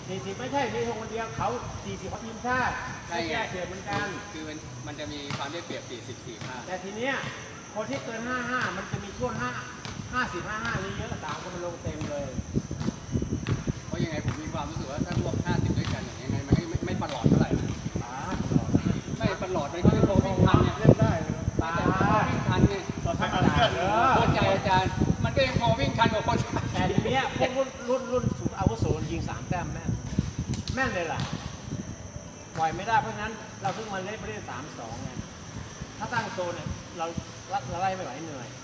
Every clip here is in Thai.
40ไม่ใช่มีธงคนเดียวเขา40เขาทีมชาติไม่แก้เกมเหมือนกันคือมันจะมีความได้เปรียบ40-45 แต่ทีเนี้ยคนที่เกิน55มันจะมีช่วง50-55นี่เยอะ3คนมันลงเต็มเลยเพราะยังไงผมมีความรู้สึกว่าถ้ารวม50ด้วยกันอย่างนี้มันไม่ประหลอดเท่าไหร่ไม่ประหลอดมันก็เป็นโควิ่งทันเนี่ยเล่นได้แต่วิ่งทันไงเข้าใจอาจารย์มันก็ยังพอวิ่งทันกว่าคนแต่ทีเนี้ยพวกรุ่นสูงอาวุโสยิง3 แต้มแม่นเลยล่ะปล่อยไม่ได้เพราะฉะนั้นเราเพิ่งมาเล่น3-2ไงถ้าตั้งโซนเนี่ยเราไล่ไม่ไหวเหนื่อย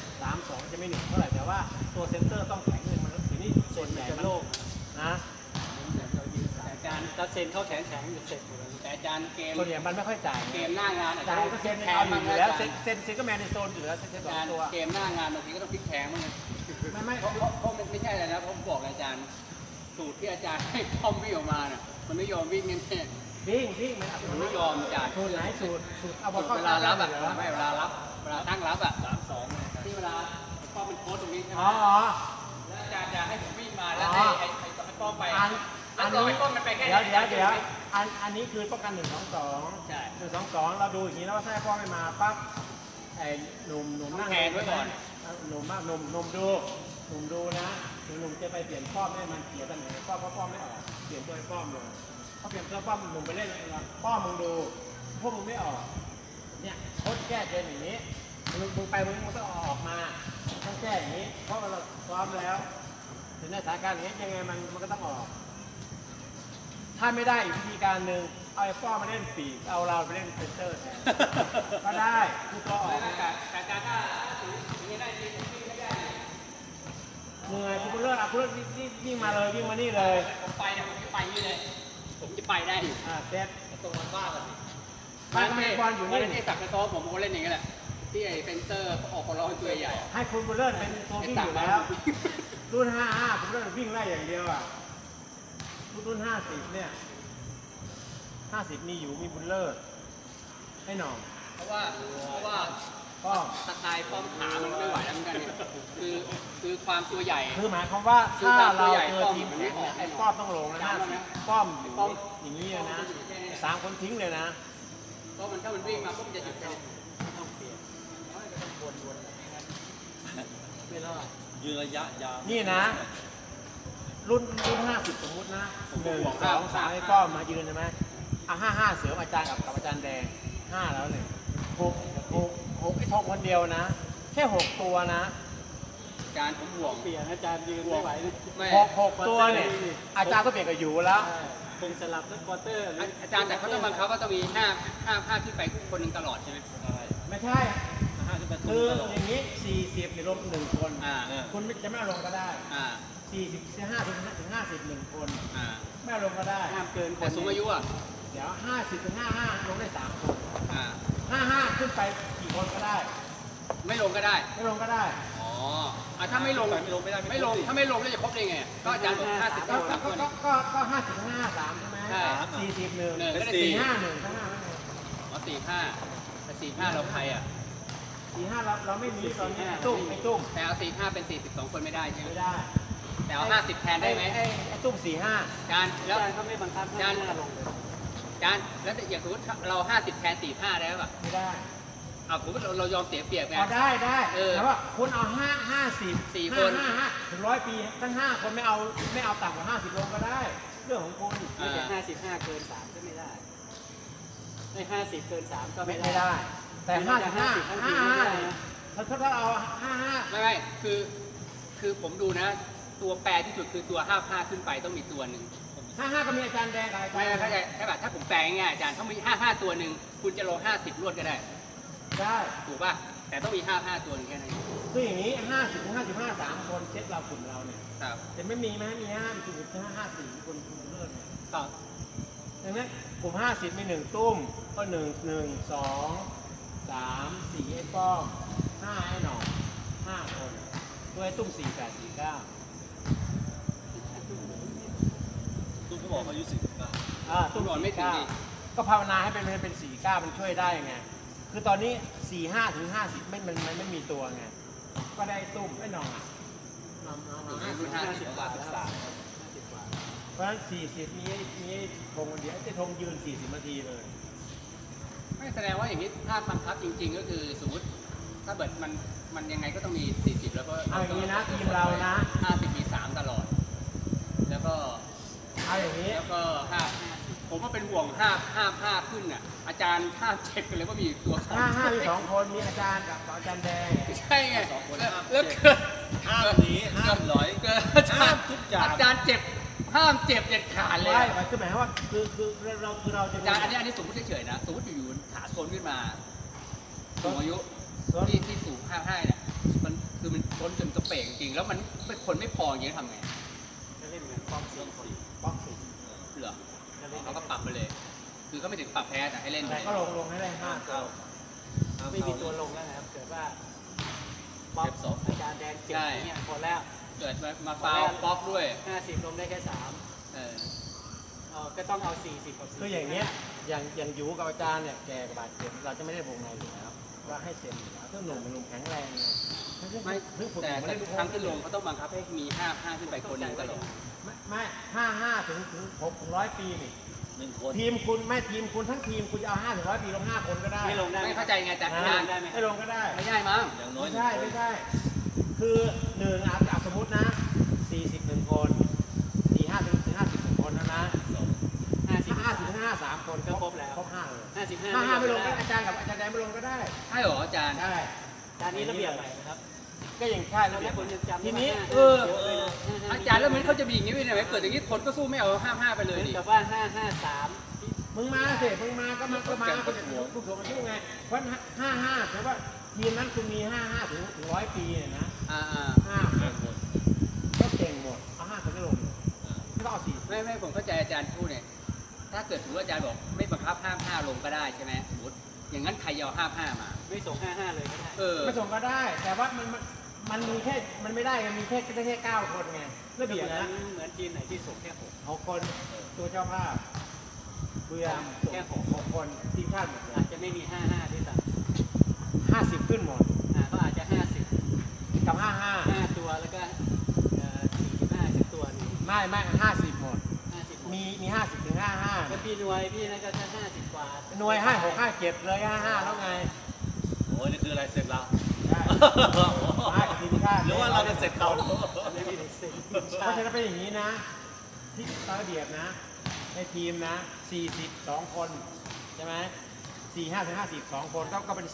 3-2จะไม่เหนื่อยเท่าไหร่แต่ว่าตัวเซนเตอร์ต้องแข็งเลยมันทีนี้ส่วนใหญ่โลกนะอาจารย์ถ้าเซนเขาแข็งอยู่เสร็จหมดแล้วแต่อาจารย์เกมส่วนใหญ่มันไม่ค่อยจ่ายเกมหน้างานอาจารย์ก็เซนเอาอยู่แล้วเซนก็แมนในโซนอยู่แล้วเซน2 ตัวเกมหน้างานบางทีก็ต้องพลิกแพงมั้งไม่เพราะไม่ใช่อะไรนะผมบอกอาจารย์สูตรที่อาจารย์ให้คอมวิ่งออกมาเนี่ยมันไม่ยอมวิ่งแน่วิ่งมันไม่ยอมอาจารย์สูตรไหนสูตรเอาเวลารับอะไม่เวลาตั้งรับอะ3-2ที่เวลาป้อมเป็นโค้ดตรงนี้ใช่ไหมแล้วอาจารย์จะให้ผมวิ่งมาแล้วให้ป้อมไปอันนี้ป้อมมันไปแค่เดี๋ยวอันนี้คือป้องกัน1-2ใช่1-2เราดูอย่างนี้แล้วว่าถ้าป้อมไม่มาปั๊บไอ้หนุ่มนั่งแทนไว้ก่อนหนุ่มดูนะหนุ่มจะไปเปลี่ยนป้อมให้มันเสียตำแหน่งป้อมไม่ออกเปลี่ยนตัวป้อมเลยเขาเปลี่ยนตัวป้อมหนุ่มไปเล่นป้อมมึงดูพวกมึงไม่ออกเนี่ยโค้ชแก้เกมอย่างนี้มึงไปมึงต้องออกมาต้องแก้อย่างนี้เพราะเราซ้อมแล้วถึงในสถานการณ์อย่างนี้ยังไงมันก็ต้องออกถ้าไม่ได้อีกวิธีการหนึ่งเอาไอ้ป้อมมาเล่นปีกเอาเราไปเล่นเซนเตอร์แทนก็ได้คือตัวออกแต่การถ้าอย่างนี้ได้จริงไม่ได้เหนื่อยคุณเลิศคุณเลิศวิ่งมาเลยวิ่งมานี่เลยผมไปเนี่ยผมจะไปนี่เลยผมจะไปได้อยู่เซ็ตตรงมันบ้ากันสิไม่บอลอยู่นี่ที่สักในซ้อมผมก็เล่นอย่างนี้แหละที่ไอ้เซนเตอร์ออกคนร้อยตัวใหญ่ให้คุณเลิศเป็นตัววิ่งอยู่แล้วรุ่น55คุณเลิศวิ่งไล่อย่างเดียวอ่ะรุ่น50เนี่ย50มีอยู่มีบุญเลิศให้หน่องเพราะว่าป้อมสไตล์ป้อมขามันไม่ไหวแล้วเหมือนกันเนี่ยคือความตัวใหญ่คือหมายความว่าถ้าเราเจอทีมนี้ไอ้ป้อมต้องลงแล้วนะป้อมอย่างนี้เลยนะ3 คนทิ้งเลยนะเพราะถ้ามันวิ่งมาก็มันจะหยุดไปต้องเปลี่ยนไม่รอดยืนระยะยาวนี่นะรุ่น50สมมุตินะ1 2 3ไอ้ป้อมมายืนใช่ไหม55เสืออาจารย์กับอาจารย์แดง5แล้วเนี่ย6ไอ้ทองคนเดียวนะแค่6ตัวนะอาจารย์ผมห่วงเปลี่ยนอาจารย์ยืนไม่ไหว 6ตัวเนี่ยอาจารย์ก็เปลี่ยนกับอยู่แล้วคงสลับสักควอเตอร์อาจารย์แต่เขาต้องบังคับว่าต้องมี5ที่ไปคนหนึ่งตลอดใช่ไหมไม่ใช่คืออย่างนี้40ในลบ1คนคุณจะไม่ลงก็ได้45 ถึง 50 1 คนไม่ลงก็ได้ห้ามเกินแต่สูงอายุอ่ะเดี๋ยว50 ถึง 55ลงได้3 คน55ขึ้นไปกี่คนก็ได้ไม่ลงก็ได้อ๋อถ้าไม่ลงไม่ได้ไม่ลงถ้าไม่ลงแล้วจะครบได้ไงก็อาจารย์บอก50 ก็50 ถึง 53ใช่ไหม40 1 45 1ข้างหน้าอ๋อ45แต่45เราใครอ่ะ 45เราไม่มีตอนนี้ตุ้มแต่เอา45เป็น42คนไม่ได้ใช่ไหมไม่ได้แต่เอา50แทนได้ไหมไอ้ตุ้ม45 จานแล้วเขาไม่บังคับจานแล้วอย่างสมมติเรา50แทน45ได้ป่ะไม่ได้ผมเรายอมเสียเปรียบไงได้แต่ว่าคุณเอา50 คนถึง100 ปีทั้ง5คนไม่เอาต่ำกว่า50ลงก็ได้เรื่องของคุณแต่55เกิน3ก็ไม่ได้50เกิน3ก็ไม่ได้แต่55ถ้าเอา55 ไม่คือผมดูนะตัวแปรที่สุดคือตัว55ขึ้นไปต้องมีตัวหนึ่ง 55ก็มีอาจารย์แดงไม่เข้าใจแค่แบบถ้าผมแปลง่ายอาจารย์ถ้ามี55ตัวหนึ่งคุณจะลง50รวดก็ได้ถูกป่ะแต่ต้องมี55ตัวนึงแค่นั้นคืออย่างนี้50 ถึง 55 3 คนเช็ดเรากลุ่มเราเนี่ยแต่ไม่มีไหมมี54คนเลิศเนี่ยดังนั้นกลุ่ม50มี1ตุ้มก็1 2 3 4ไอ้ป้อม5ไอ้หน่อ5คนตัวไอ้ตุ้ม4 8 4 9 ตุ้มเขาบอกอายุ49 ตุ้มไม่ถึงก็ภาวนาให้เป็น49มันช่วยได้ไงคือตอนนี้45 ถึง 50มันไม่มีตัวไงก็ได้ตุ้มไอ้หน่อ50 กว่าเพราะฉะนั้น40มีธงคนเดียวไอ้ธงยืน40นาทีเลยไม่แสดงว่าอย่างนี้ถ้าบังคับจริงๆก็คือสมมติถ้าเบิดมันยังไงก็ต้องมี40แล้วก็เอาอย่างนี้นะทีมเรานะ 50มี3ตลอดแล้วก็เอาอย่างนี้แล้วก็50ผมก็เป็นห่วง5ขึ้นน่ะอาจารย์ห้ามเช็คกันเลยว่ามีตัว 5มี2คนมีอาจารย์กับอาจารย์แดงใช่ไงแล้วเกิดห้ามหนีห้ามหลอยเกิดอาจารย์เจ็บห้ามเจ็บเด็ดขาดเลยไม่คือหมายความว่าคือเราจะอาจารย์อันนี้สมมติเฉยๆนะสมมติอยู่ๆขาโซนขึ้นมาสูงอายุที่สูง55เนี่ยมันคือมันทนจนกระเป๋งจริงแล้วมันเป็นคนไม่พออย่างนี้ทำไงจะเล่นเหมือนป้อมสี่คนป๊อกสิเหรอเขาก็ปรับไปเลย คือเขาไม่ถึงปรับแพ้แต่ให้เล่นแต่ก็ลงให้ได้5ตัวไม่มีตัวลงแล้วนะครับเกิดว่าป๊อปอาจารย์แดงเจ็บเนี่ยพอแล้วเกิดมาฟาวป๊อกด้วย 50ลงได้แค่3ก็ต้องเอา40กับ40 คืออย่างเนี้ยอย่างยูกับอาจารย์เนี่ยแกบาดเจ็บเราจะไม่ได้วงในอยู่แล้วว่าให้เซ็นอยู่แล้วถ้าหนุ่มมันหนุ่มแข็งแรงไงไม่แต่ทุกครั้งที่ลงเขาต้องบังคับให้มี5ขึ้นไปคนหนึ่งตลอดไม่55ถึง6ถึง100 ปีนี่ 1 คนทีมคุณทั้งทีมคุณจะเอา5ถึง100 ปีลง5คนก็ได้ไม่ลงได้ไม่เข้าใจไงแต่อาจารย์ได้ไหมไม่ลงก็ได้ไม่ได้มั้งอย่างน้อยไม่ใช่คือ1สมมตินะ41คน45ถึง51คนนะ50ถึง53คนก็ครบแล้วครบ5เลย 55 ไม่ลงก็อาจารย์กับอาจารย์แดงไม่ลงก็ได้ใช่เหรออาจารย์ได้จานนี้ระเบียบใหม่นะครับก็อย่างใช่ตอนนี้คนยังจำทีนี้อาจารย์แล้วมันเขาจะมีอย่างนี้ไปไหนเกิดอย่างนี้คนก็สู้ไม่เอา55ไปเหเลมืยอนดิกับว่า553 มึงมาสิมึงมาก็มาคุณจะถูกมาช่วยไงเพราะ55ถือว่าทีมนั้นคุณมี55ถึง100 ปีเนี่ยนะ 5ก็เก่งหมดเอา5คนก็ลงไม่ต้องเอา4 ไม่ผมเข้าใจอาจารย์พูดเนี่ยถ้าเกิดถือว่าอาจารย์บอกไม่บังคับ55ลงก็ได้ใช่ไหมสมมติอย่างนั้นใครเอา55มาไม่ส่ง55เลยก็ได้ไม่ส่งก็ได้ แต่ว่ามันมีแค่มันไม่ได้ไงมีแค่ได้แค่9คนไงระเบียบนะเหมือนทีมไหนที่ส่งแค่6 6คนตัวเจ้าภาพเบื่อแค่6คนทีมชาติหมดเลอาย จจะไม่มี55ด้วยซ้ 50ขึ้นหมดำก็อาจจะ50 กับ 5ตัวแล้วก็45สักตัวนึงไม่50หมด 50หมดมี50ถึง55 แล้วพี่หน่วยพี่นั่นก็แค่50กว่าหน่วย56 57เลย55แล้วไงโอ้ยนี่คืออะไรเสร็จแล้วได้ทีมชาติหรือว่าเราจะเสร็จเราไม่มีเซ็นเพราะฉะนั้นเป็นอย่างนี้นะ ที่ตามระเบียบนะในทีมนะ42คนใช่ไหม45ถึง52คนก็เป็น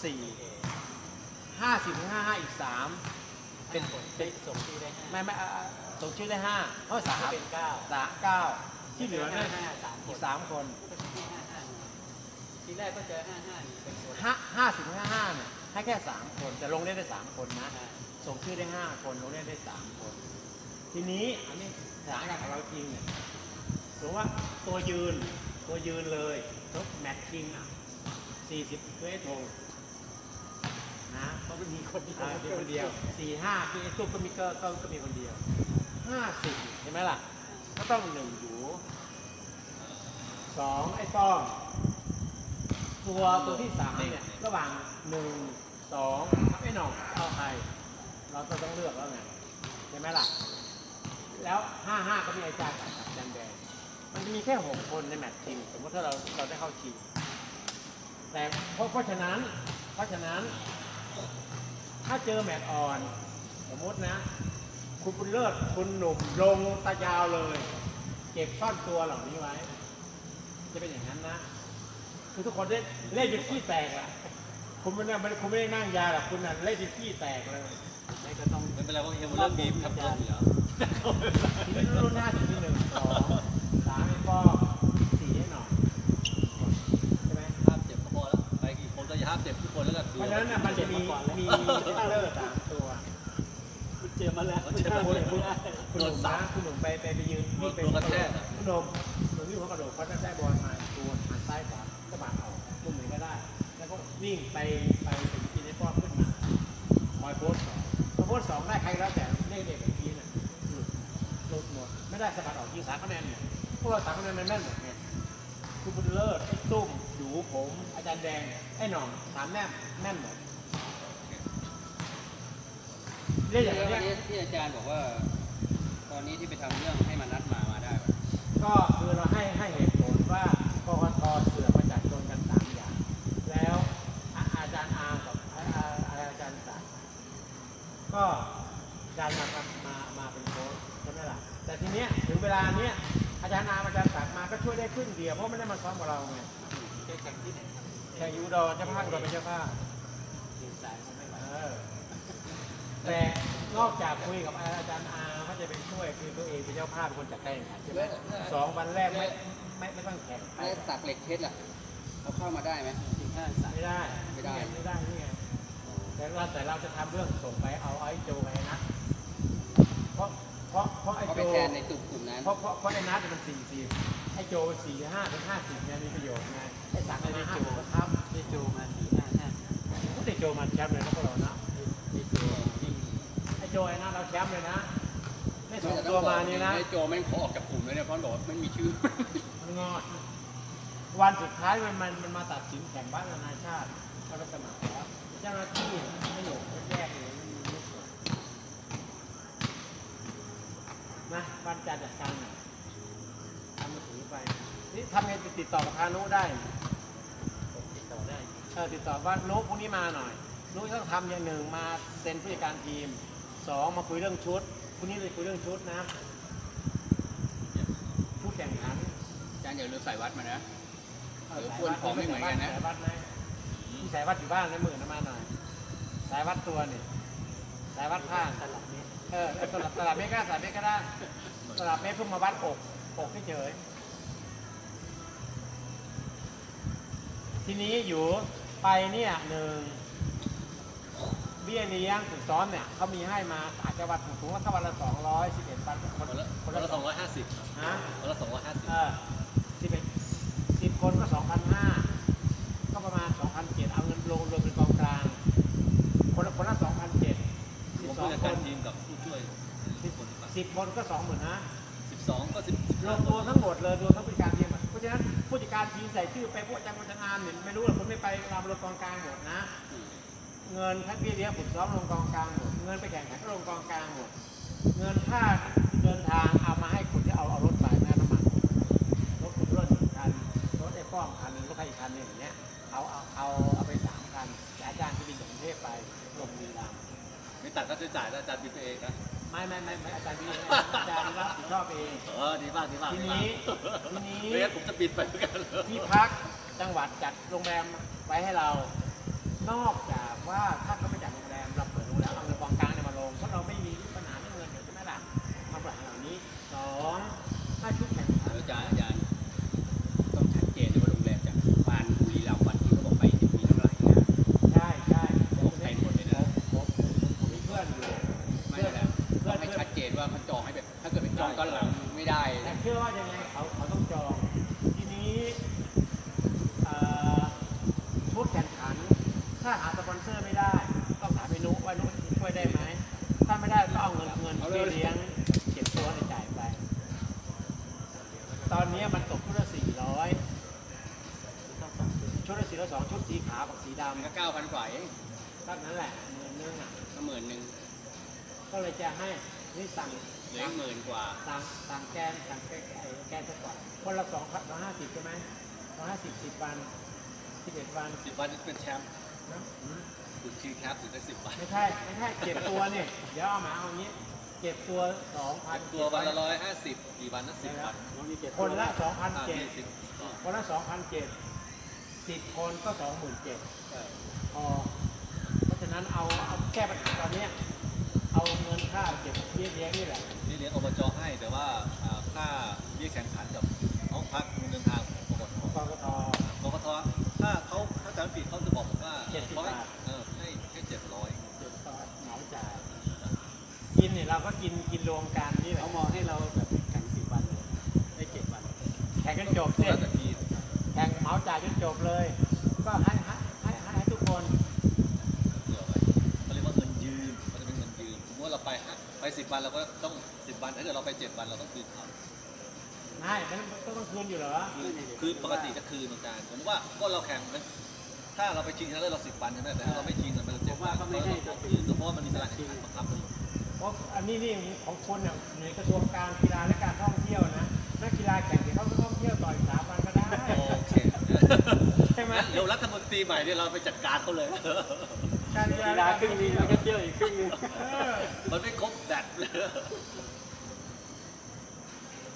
4 50ถึง55อีก3 เป็นส่งที่ได้5 ไม่ส่งชื่อได้5เพราะ3 เป็น9 9ที่เหลือเนี่ย 3 อีก3คนทีแรกก็เจอ55นี่เป็นส่วน 50ถึง55เนี่ยให้แค่3คนจะลงได้3คนนะส่งชื่อได้5คนลงได้3คน ทีนี้อันนี้สถานการณ์ของเราจริงเนี่ยสมมติว่าตัวยืนเลยรถแมตช์จริง40คือไอ้ธงนะก็ไม่มีคนเดียว45คือไอ้ตุ๊กก็มีก็มีคนเดียว50ใช่ไหมล่ะก็ต้อง1อยู่2ไอ้ป้อมตัวที่3เนี่ยระหว่าง1 2ไอ้หน่องเอาใครเราก็ต้องเลือกแล้วไงใช่ไหมล่ะแล้ว55ก็มีอาจารย์กับอาจารย์แดงมันจะมีแค่6คนในแมตช์ทีมสมมติถ้าเราได้เข้าชิงแต่เพราะฉะนั้นถ้าเจอแมตช์อ่อนสมมตินะคุณบุญเลิศคุณหนุ่มลงตายาวเลยเก็บซ่อนตัวเหล่านี้ไว้จะเป็นอย่างนั้นนะคือทุกคนเล่นจนขี้แตกละคุณไม่ได้นั่งยาหรอกคุณน่ะเล่นจนขี้แตกเลยไม่ก็ต้องไม่เป็นไรเพราะเฮมเริ่มมีทำเงินอยู่แล้วทีนี้รุ่น50มี1 2 3ให้ป้อ4ให้หน่อยใช่ไหมห้ามเจ็บก็พอแล้วไปกี่คนก็อย่าห้ามเจ็บทุกคนแล้วกันเพราะฉะนั้นน่ะมันจะมีเตอร์3ตัวคุณเจอมาแล้วคุณหนุ่มไปยืนคุณหนุ่มวิ่งหัวกระโดดเขาได้บอลมาตัวหันซ้ายขวาก็บาดออกมุมไหนก็ได้ แล้วก็วิ่งไปกินไอ้ป้อมขึ้นมาคอยโพส2ได้ใครแล้วแต่เลขเด็กอีกทีน่ะหลุดหมดไม่ได้สะบัดออกยิง3คะแนนเนี่ยพวกเรา3คะแนนมันแม่นหมดไงคุณบุญเลิศไอ้ตุ้มอยู่ผมอาจารย์แดงไอ้หน่อง3แม่นหมดเรียกอย่างนี้ที่อาจารย์บอกว่าตอนนี้ที่ไปทำเรื่องให้มานัดมาได้ก็แต่ทีเนี้ยถึงเวลาเนี้ยอาจารย์อาจารย์ศักดิ์มาก็ช่วยได้ครึ่งเดียวเพราะไม่ได้มาซ้อมกับเราไงจะแข่งที่ไหนครับแข่งยูโดเจ้าภาพเราเป็นเจ้าภาพทีมสายมันไม่ไหวแต่นอกจากคุยกับอาจารย์อาเขาจะไปช่วยคือตัวเองเป็นเจ้าภาพเป็นคนจัดการแข่งขันใช่ไหม2 วันแรกไม่ต้องแข่งไอ้สักเหล็กเพชรล่ะเขาเข้ามาได้ไหมทีมชาติสายไม่ได้นี่ไงแต่เราจะทำเรื่องส่งไปเอาไอ้โจไปนะเพราะไอ้เขาโจไปแทนในกลุ่มนั้นเพราะไอ้นัทมัน40ไอ้โจ45 ถึง 50เนี่ยมีประโยชน์ไงไอ้สักดิ์มา50ก็ทับได้โจมา4-5-50 ก็ได้โจมาแชมป์เลยนะพวกเรานะได้โจยิ่งไอ้โจไอ้นัทเราแชมป์เลยนะได้ส่งตัวมานี่นะไอ้โจแม่งเขาออกจากกลุ่มแล้วเนี่ยเพราะบอกว่าไม่มีชื่อมันงอดวันสุดท้ายมันมาตัดสินแข่งบ้านนานาชาติเขาก็สมัครแล้วเจ้าหน้าที่ไม่หนุกแยกเลยไม่สวยนะบ้านจัดการหน่อยทำมือถือไปนี่ทำไงจะติดต่อกับพานุได้ผมติดต่อได้ติดต่อว่านุพรุ่งนี้มาหน่อยนุต้องทำอย่างหนึ่งมาเซ็นผู้จัดการทีม2มาคุยเรื่องชุดพรุ่งนี้เลยคุยเรื่องชุดนะชุดแข่งขันอาจารย์อย่าลืมใส่วัดมานะสายวัดไหมมีสายวัดอยู่บ้านในมือน้ำมาหน่อยสายวัดตัวนี่สายวัดข้างตลับเมตรตลับเมตรก็สายเมตรก็ได้ตลับเมตรเพิ่งมาวัดอกเฉยทีนี้อยู่ไปเนี่ย1เบี้ยเลี้ยงฝึกซ้อมเนี่ยเขามีให้มาอาจจะวัดสูงว่าถ้าวันละ211 วันคนละ250 ฮะคนละ 10 คนก็ 2,500 ก็ประมาณ 2,700 เอาเงินลงรวมเป็นกองกลางคนละ 2,700 ผมผู้จัดการทีมกับผู้ช่วย 10 คนก็ 20,000 นะ 12ก็10 รวมตัวทั้งหมดเลยรวมทั้งผู้จัดการทีมเพราะฉะนั้นผู้จัดการทีมใส่ชื่อไปพวกอาจารย์วัฒนามเนี่ยไม่รู้หรอกผมไม่ไปรำรวมกองกลางหมดนะเงินค่าเบี้ยเลี้ยงฝึกซ้อมลงกองกลางหมดเงินไปแข่งขันก็ลงกองกลางหมดเงินค่าเดินทางเอามาให้คุณที่เอารถไปแม่น้ำมันรถคุณรถ1 คันรถไอ้ป้อมคันนึงรถใครอีกคันนึงอย่างเงี้ยเอาไป3 คันแต่อาจารย์ที่บินจากกรุงเทพไปลงบุรีรัมย์ไม่ตัดค่าใช้จ่ายแล้วอาจารย์บินไปเองนะไม่อาจารย์บินอาจารย์รับผิดชอบเองดีมากดีมากทีนี้ไม่งั้นผมจะบินไปเหมือนกันที่พักจังหวัดจัดโรงแรมไว้ให้เรา นอกจากว่าถ้าเขาไม่จัดโรงแรมเราเปิดโรงแรมเอาเงินกองกลางเนี่ยมาลงเพราะเราไม่มีปัญหาเรื่องเงินใช่ไหมล่ะมาปัญหาเหล่านี้2ถ้าชุดแข่งขันอาจารย์ต้องชัดเจนเลยว่าโรงแรมจากบ้านบุรีรัมย์วันที่เขาบอกไปที่มีเท่าไหร่นะใช่บอกไปหมดเลยนะผมมีเพื่อนอยู่ไม่ได้แล้วต้องให้ชัดเจนว่าเขาจองให้แบบถ้าเกิดเป็นจองตอนหลังไม่ได้แต่นะเชื่อว่ายังไงเขาต้องจองทีนี้ชุดแข่งขันถ้าหาสปอนเซอร์ไม่ได้ต้องถามไปนุว่านุช่วยได้ไหมถ้าไม่ได้ก็เอาเงินเลี้ยงเก็บตัวในจ่ายไปตอนนี้มันตกชุดละ400ชุดละ402ชุดสีขาวกับสีดำก็9,000 กว่าเองเท่านั้นแหละ10,000อ่ะก็10,000 ก็เลยจะให้นี่สั่งเหลือ10,000 กว่าสั่งแกนแกนจะก่อนคนละ250ใช่ไหม250 10 วัน11 วัน 10 วันเป็นแชมป์นะถึงชิงแคปถึงได้10 วันไม่ใช่เก็บตัวเนี่ยเดี๋ยวเอามาเอางี้เก็บตัว 2,000 ตัววันละ150กี่วันนะ10 วันคนละ 20 คนละ 2,700 10 คนก็ 27,000พอเพราะฉะนั้นเอาแก้ปัญหาตอนนี้เอาเงินค่าเก็บเลี้ยงนี่แหละนี่เลี้ยงอบจให้แต่ว่าค่าเบี้ยแข่งขันกับห้องพักเดินทางของกกตกกตถ้าจำผิดเขาจะบอกผมว่า 70 บาทให้700 เหมาจ่ายกินเนี่ยเราก็กินรวมกันนี่แหละเขามองให้เราแบบแข่ง10 วันเลยได้7 วันแข่งกันจบเสร็แล้วจแต่ทีมแข่งเหมาจ่ายจนจบเลย ก็ให้ทุกคนเผื่อไว้เขาเรียกว่าเงินยืมมันจะเป็นเงินยืมสมมติว่าเราไป10 วันเราก็ต้อง10 วันถ้าเกิดเราไป7 วันเราต้องคืนเขาไม่มันต้องคืนอยู่เหรอคือปกติจะคืนอาจารย์ผมว่าเราแข่งถ้าเราไปชิงชนะเลิศเรา10 วันใช่ไหมแต่ถ้าเราไม่ชิงมัน7 วันเราต้องคืนเพราะว่ามันมีตารางแข่งขันบังคับอยู่เพราะอันนี้ของคนเนี่ยในกระทรวงการกีฬาและการท่องเที่ยวนะนักกีฬาแข่งเดี๋ยวเขาก็ท่องเที่ยวต่ออีก3 วันก็ได้โอเคใช่ไหมเดี๋ยวรัฐมนตรีใหม่เนี่ยเราไปจัดการเขาเลยการกีกีฬาฬาครึ่งนึงแล้วก็เที่ยวอีกครึ่งนึงมันไม่ครบแดดเลย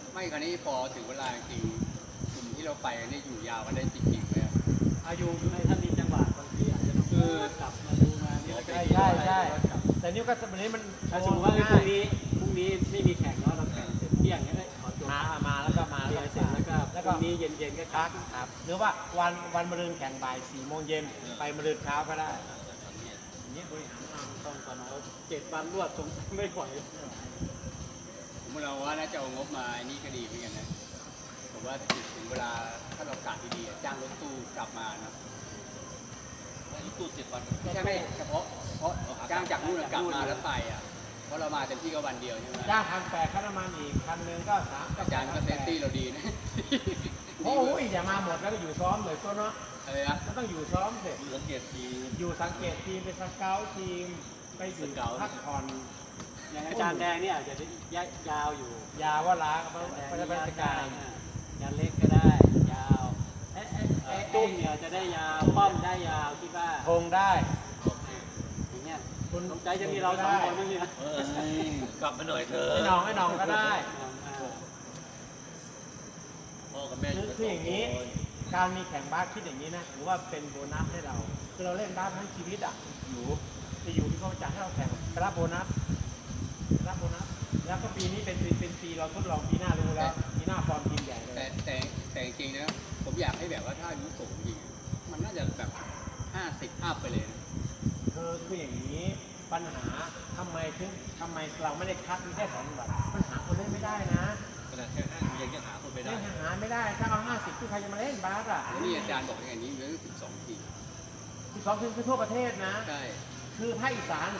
ไม่คราวนี้พอถึงเวลาจริงกลุ่มที่เราไปนี่อยู่ยาวกันได้จริงๆไหมครับอายุไม่ถ้ามีจังหวะบางทีอาจจะต้องกลับมาดูมาเนี่ยใช่แต่นี่ก็สมัยนี้มันถ้าสมมติว่าพรุ่งนี้ไม่มีแข่งเนาะเราแข่งเสร็จเที่ยงก็ได้ขอตัวมาแล้วก็มาเรียนเสร็จแล้วก็พรุ่งนี้เย็นๆก็พักครับหรือว่าวันมะรืนแข่งบ่าย4 โมงเย็นไปมะรืนเช้าก็ได้อย่างนี้บริหารเอาต้องก่อนเอา7 วันรวดสงสัยไม่ไหวผมเราว่าน่าจะเอางบมานี่ก็ดีเหมือนกันนะผมว่าถึงเวลาถ้าเรากะดีๆจ้างรถตู้กลับมานะอันนี้ตู้7 วันใช่ไหมเฉพาะจ้างจากนู่นกลับมาแล้วไปอ่ะเพราะเรามาเต็มที่ก็วันเดียวใช่ไหมจ้าง1,800ค่าน้ำมันอีก1,000ก็3 อาจารย์ก็เซฟตี้เราดีนะโอ้ยอย่ามาหมดแล้วก็อยู่ซ้อมเลยก็เนาะอะไรนะก็ต้องอยู่ซ้อมเสร็จสังเกตทีอยู่สังเกตทีมเป็นสเกลทีมไปอยู่พักผ่อนอย่างอาจารย์แดงเนี่ยอาจจะยาวอยู่ยาว่าล้างก็แดงไม่ได้ยาราชวการงานเล็กก็ได้ยาวตุ้มเนี่ยจะได้ยาวป้อมได้ยาวคิดว่าธงได้อย่างเงี้ยคุณสนใจจะมีเรา2 คนมั้งเนี่ยกลับมาหน่อยเถอะไอ้น้องก็ได้พ่อกับแม่คืออย่างนี้ การมีแข่งบาสคิดอย่างนี้นะถือว่าเป็นโบนัสให้เราคือเราเล่นบาสทั้งชีวิตอ่ะอยู่ที่เขาจัดให้เราแข่งไปรับโบนัสแล้วก็ปีนี้เป็นปีเราทดลองปีหน้ารู้แล้วปีหน้าฟอร์มทีมใหญ่เลยแต่จริงๆนะผมอยากให้แบบว่าถ้าอายุสูงจริงมันน่าจะแบบ50 อัพไปเลยนะคืออย่างนี้ปัญหาทำไมเราไม่ได้คัดมีแค่2 วันปัญหาคนเล่นไม่ได้นะขนาดแค่5 เดือนยังหาคนไปได้เล่นหาไม่ได้ถ้าเอา50ที่ใครจะมาเล่นบาสอ่ะนี่อาจารย์บอกอย่างนี้เหลือ12 ทีม 12 ทีมคือทั่วประเทศนะใช่คือภาคอีสาน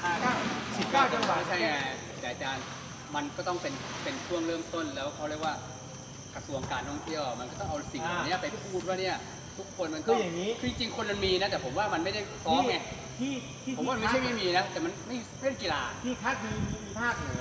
19 จังหวัดไม่ใช่ไงแต่อาจารย์มันก็ต้องเป็นช่วงเริ่มต้นแล้วเขาเรียกว่ากระทรวงการท่องเที่ยวมันก็ต้องเอาสิ่งเหล่านี้ไปพูดว่าเนี่ยทุกคนมันก็คืออย่างนี้คือจริงๆคนมันมีนะแต่ผมว่ามันไม่ได้ฟ้องไงที่ผมว่ามันไม่ใช่ไม่มีนะแต่มันไม่เล่นกีฬาที่คัดมีภาคเหนือ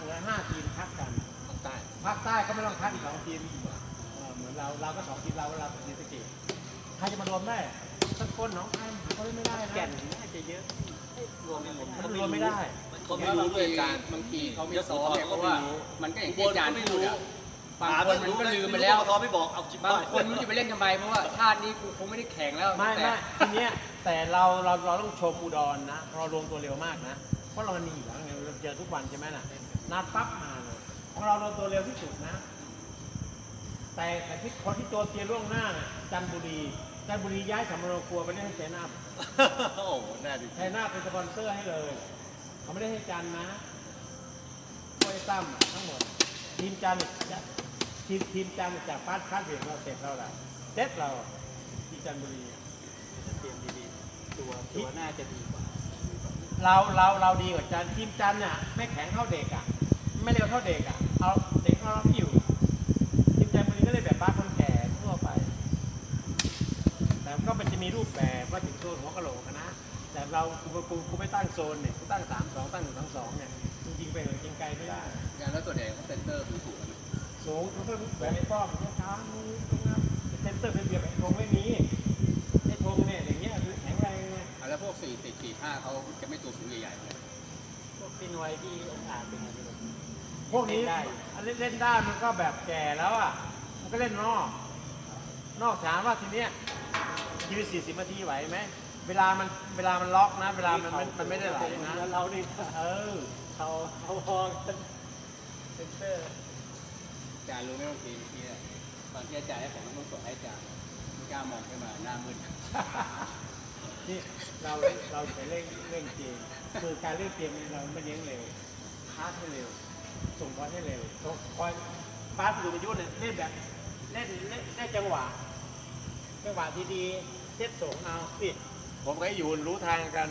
5 ทีมคัดกันภาคใต้ภาคใต้ก็ไม่ต้องคัดอีก2 ทีมเหมือนเราก็2 ทีมเราเป็นทีมสกีใครจะมารวมได้สักคนน้องใครหาเขาเล่นไม่ได้นะแก่นน่าจะเยอะรวมกันหมดมันรวมไม่ได้เขาไม่รู้ด้วยการบางทีเขาไม่ซ้อมเนี่ยเพราะว่ามันก็อย่างที่อาจารย์พูดอะบางหาคนมันก็ลืมไปแล้วเขาไม่บอกเอาจิบบางคนไม่รู้จะไปเล่นทำไมเพราะว่าชาตินี้กูคงไม่ได้แข่งแล้วไม่แต่ทีเนี้ยแต่เราต้องชมอุดรนะเรารวมตัวเร็วมากนะเพราะเรามันมีอยู่แล้วไงเราเจอทุกวันใช่ไหมน่ะนัดปั๊บมาเลยของเรารวมตัวเร็วที่สุดนะ แต่ที่คนที่ตัวเตียล่วงหน้าน่ะจันทบุรีย้ายสำโรงครัวไปเล่นให้เซนาบโอ้โหแน่ดิไทยนาเป็นสปอนเซอร์ให้เลย เขาไม่ได้ให้จันนะช่วยตั้มทั้งหมด ทีมจันทีมจันจากฟาสคัสเรียนเราเสร็จเราละเซ็ตเราที่จันทบุรีเตรียมดีๆตัวน่าจะดีกว่าเราดีกว่าจันทีมจันเนี่ยไม่แข็งเท่าเด็กอ่ะไม่เร็วเท่าเด็กอ่ะเอาเด็กเราไม่อยู่ทีมจันทบุรีก็เลยแบบบ้าคนแก่ทั่วไป แต่ก็มันจะมีรูปแบบว่าถึงโซนหัวกะโหลกนะแต่เรากูไม่ตั้งโซนเนี่ยกูตั้ง3-2ตั้ง1-2เนี่ยจริงๆไปจริงไกลไม่ได้แล้วส่วนใหญ่เขาเซ็นเตอร์คือถูกกันไหมสูงเพิ่มแบบไอ้ป้อมเนี่ยช้างตรงนั้นเซนเตอร์เป็นเบียบไอ้ธงไม่มีไอ้ธงเนี่ยอย่างเงี้ยคือแข็งแรงไงแล้วพวก4-4-5เขาจะไม่ตัวสูงใหญ่ๆเลยพวกพี่หน่วยที่องค์อาจเป็นไงไม่รู้พวกนี้เล่นได้เล่นได้มันก็แบบแก่แล้วอ่ะมันก็เล่นนอกถามว่าทีเนี้ยยืน40 นาทีไหวไหมเวลามันล็อกนะเวลามันไม่ได้ไหลนะแล้วเรานี่เขาเขาพอกันเซ็นเตอร์อาจารย์รู้ไหมบางทีเนี่ยตอนที่อาจารย์ให้ผมต้องส่งให้อาจารย์ไม่กล้ามองขึ้นมาหน้ามืดนี่เราจะเล่นเกมคือการเล่นเกมเราไม่เลี้ยงเร็วพาสให้เร็วส่งบอลให้เร็วคอยพาสดูประยุทธ์เนี่ยเล่นแบบเล่นได้จังหวะดีๆเซตส่งเอาพี่ผมก็อยู่รู้ทางกัน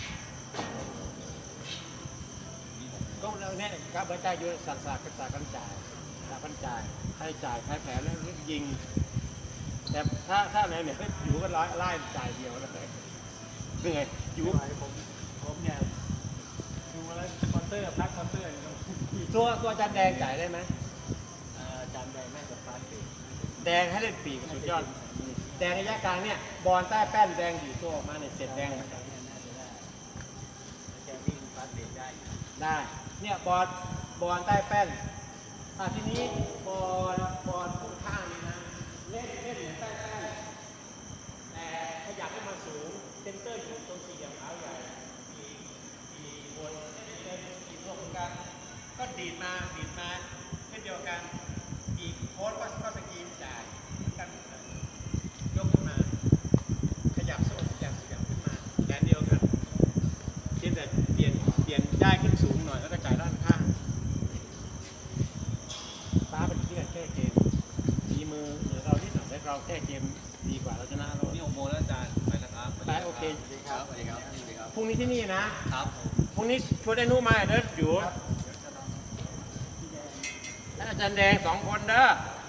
ก็เราเนี่ยครับกระจายอยู่สักกันจ่ายใครจ่ายใครแผลแล้วยิงแต่ถ้าไหนเนี่ยอยู่ก็ไล่จ่ายเดียวแล้วแต่เหนื่อยอยู่ผมเนี่ยดูแล้วคอนเตอร์พักคอนเตอร์ตัวอาจารย์แดงจ่ายได้ไหมอาจารย์แดงแม่กับฟ้าปีแดงให้เล่นปีกสุดยอดแดงระยะกลางเนี่ยบอลใต้แป้นแดงอยู่ตัวออกมาเนี่ยเสร็จแดงน่าจะได้แกวิ่งฟ้าปีได้ได้เนี่ยบอลใต้แป้นทีนี้บอลค่อนข้างนี้นะเล่นเหมือนใต้แต่ขยับให้มันสูงเซนเตอร์อยู่ตรงสี่เหลี่ยมขาวใหญ่กี่คนเล่นกี่รวมกันก็ดีดมาเช่นเดียวกันอีกโค้ชก็สกรีนจ่ายกันยกขึ้นมาขยับโซ่ขยับขึ้นมาแขนเดียวกันเพียงแต่เปลี่ยนได้ขึ้นสูงหน่อยแล้วก็จ่ายด้านข้างป้าเป็นที่การแก้เกมฝีมือหรือเราที่หนักได้เราแก้เกมดีกว่าเราชนะเรานี่6 โมงแล้วอาจารย์ไปนะครับไปโอเคครับสวัสดีครับสวัสดีครับพรุ่งนี้ที่นี่นะครับ พรุ่งนี้ชวนไอ้นุมาเด้ออยู่และอาจารย์แดง2 คนเด้อ